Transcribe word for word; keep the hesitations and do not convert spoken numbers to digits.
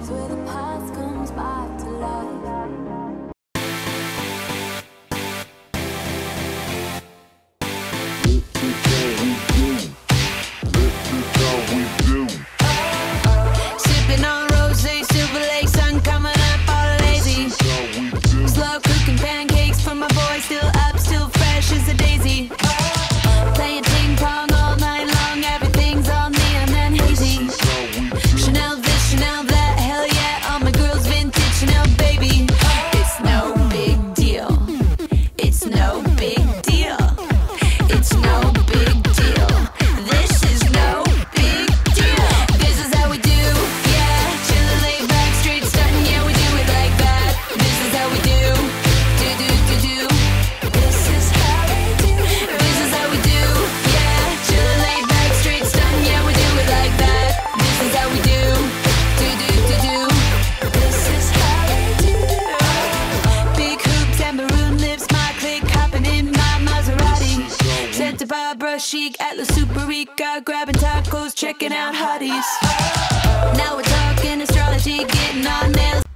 moments where the past comes back to life. Sipping on rosé, Silver Lake sun coming up all lazy. Slow cooking pancakes for my boy, still up, still fresh as a daisy. Playing ping pong all night long, everything's all neon and hazy. Chanel this, Chanel that, hell yeah, all my girls vintage Chanel baby. It's no big deal, it's no big deal, it's no big deal. This is no big deal. This is how we do, yeah. Chillin', laid back, straight stuntin', yeah, we do it like that. This is how we do, do do do do. This is how we do. This is how we do, yeah. Chillin', laid back, straight stuntin', yeah, we do it like that. This is how we do, do do do do. This is how we do. Big hoops and maroon lips, my clique hopping in my Maserati. Sent to Barbara Chic at La Superica, grabbing tacos, checking out hotties. Now we're talking astrology, getting our nails.